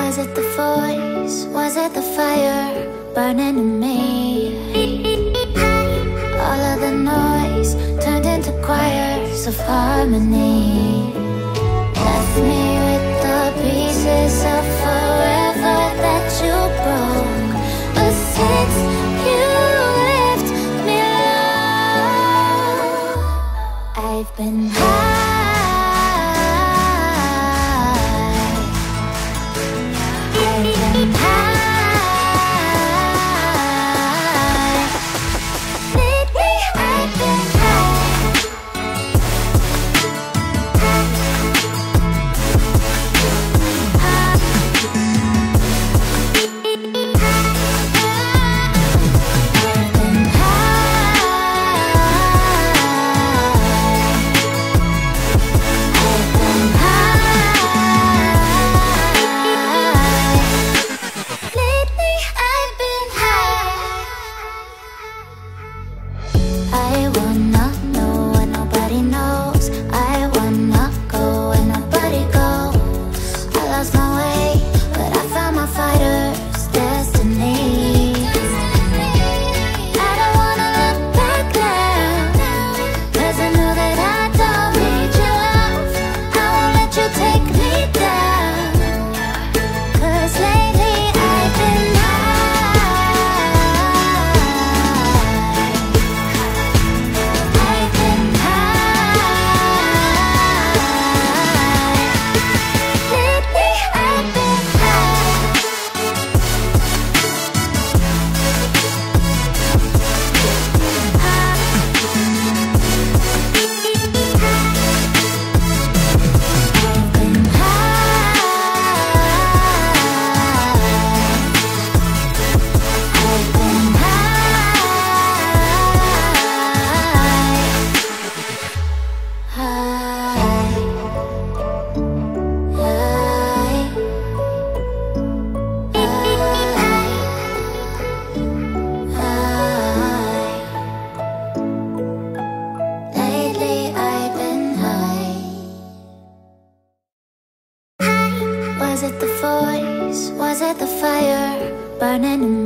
Was it the voice? Was it the fire burning in me? All of the noise turned into choirs of harmony. Left me with the pieces of forever that you broke. But since you left me alone, I've been high. Was it the voice? Was it the fire burning in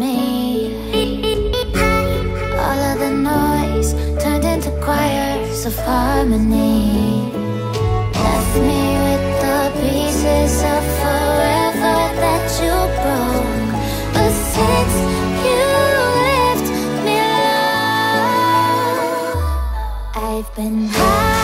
me? All of the noise turned into choirs of harmony. Left me with the pieces of forever that you broke. But since you left me alone, I've been high.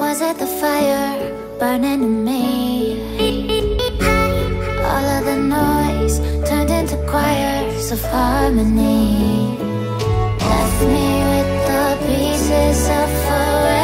Was it the fire burning in me? All of the noise turned into choirs of harmony. Left me with the pieces of forever.